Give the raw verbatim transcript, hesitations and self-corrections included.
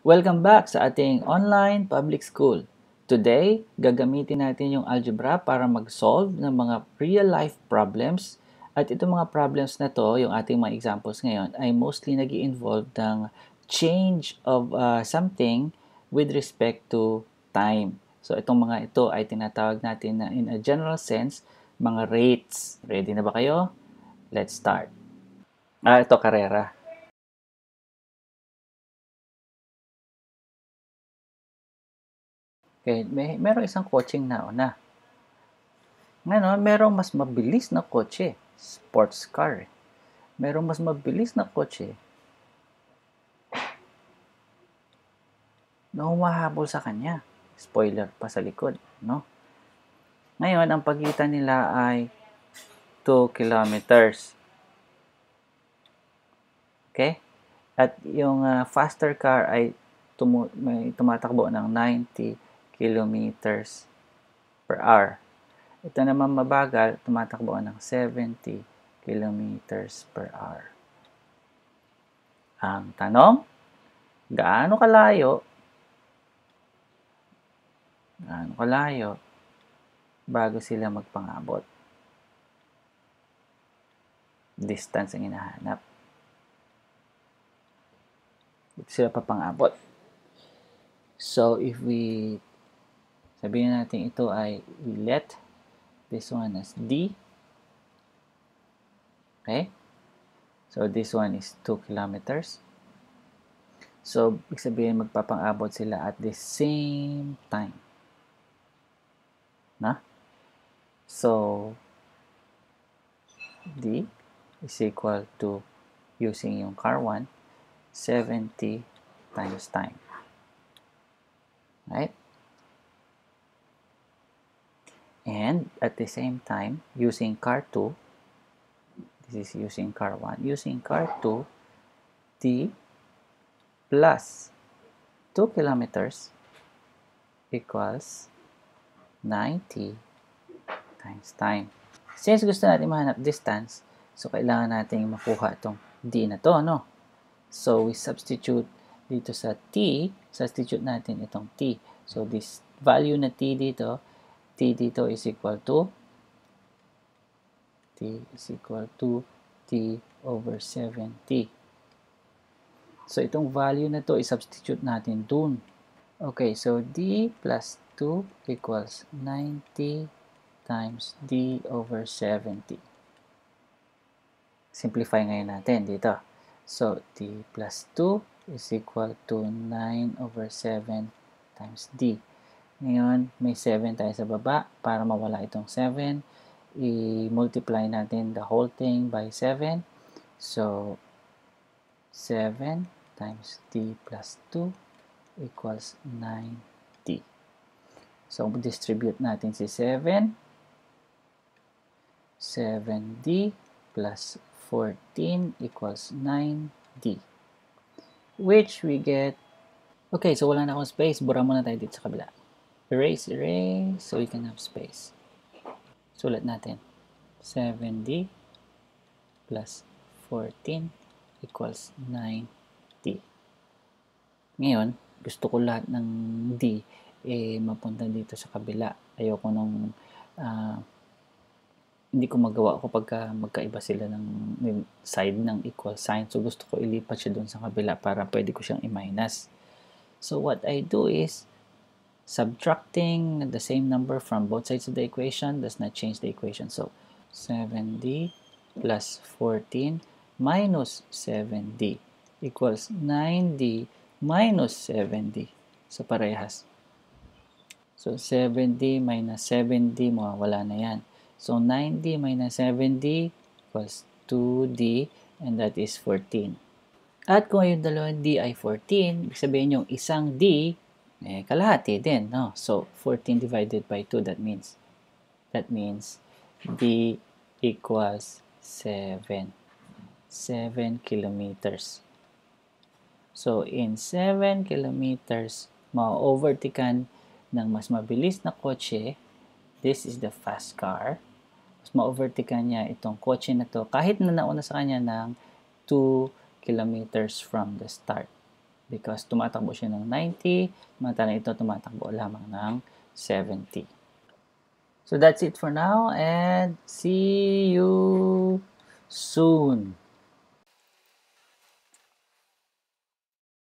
Welcome back sa ating online public school. Today, gagamitin natin yung algebra para mag-solve ng mga real-life problems. At itong mga problems na to, yung ating mga examples ngayon, ay mostly nag involve ng change of uh, something with respect to time. So, itong mga ito ay tinatawag natin na in a general sense, mga rates. Ready na ba kayo? Let's start. Ah, ito, karera. Okay, may merong isang coaching na una. Ngayon, merong mas mabilis na kotse, sports car. Merong mas mabilis na kotse na humahabol sa kanya. Spoiler pa sa likod, no? Ngayon, ang pagitan nila ay two kilometers. Okay? At yung uh, faster car ay tumu may tumatakbo ng ninety kilometers per hour. Ito naman mabagal, tumatakbo ng seventy kilometers per hour. Ang tanong, gaano kalayo gaano kalayo bago sila magpangabot? Distance ang hinahanap. Ito sila papangabot. So, if we sabihin natin ito ay we let this one as D. Okay? So, this one is two kilometers. So, ibig sabihin magpapangabot sila at the same time. Na? So, D is equal to, using yung car one, seventy times time. Right? And at the same time, using car two, this is using car one, using car two, T plus two kilometers equals ninety times time. Since gusto natin mahanap distance, so kailangan natin makuha itong D na to, no? So, we substitute dito sa T, substitute natin itong T. So, this value na T dito, T dito is equal to, T is equal to T over seventy. So, itong value na to, i-substitute natin dun. Okay, so D plus two equals ninety times D over seventy. Simplify ngayon natin dito. So, D plus two is equal to nine over seven times D. Ngayon, may seven tayo sa baba. Para mawala itong seven, i-multiply natin the whole thing by seven. So, seven times D plus two equals nine D. So, distribute natin si seven. seven D plus fourteen equals nine D. Which we get, okay, so wala na akong space. Bura muna tayo dito sa kabila. Erase, erase, so we can have space. Sulat natin. seven D plus fourteen equals nine D. Ngayon, gusto ko lahat ng D eh mapunta dito sa kabila. Ayoko nung uh, hindi ko magawa kapag magkaiba sila ng side ng equal sign. So, gusto ko ilipat siya doon sa kabila para pwede ko siyang i-minus. So, what I do is subtracting the same number from both sides of the equation does not change the equation. So, seven D plus fourteen minus seven D equals nine D minus seven D. So, parehas. So, seven D minus seven D, mawawala na yan. So, nine D minus seven D equals two D, and that is fourteen. At kung yung dalawang D ay fourteen, ibig sabihin yung isang D, eh, kalahati din, no? So, fourteen divided by two, that means, that means D equals seven. seven kilometers. So, in seven kilometers, ma-overtaken ng mas mabilis na kotse. This is the fast car. Mas ma-overtaken niya itong kotse na to kahit na nauna sa kanya ng two kilometers from the start. because tumatakbo siya ng ninety, samantalang ito tumatakbo lamang ng seventy. So that's it for now, and see you soon.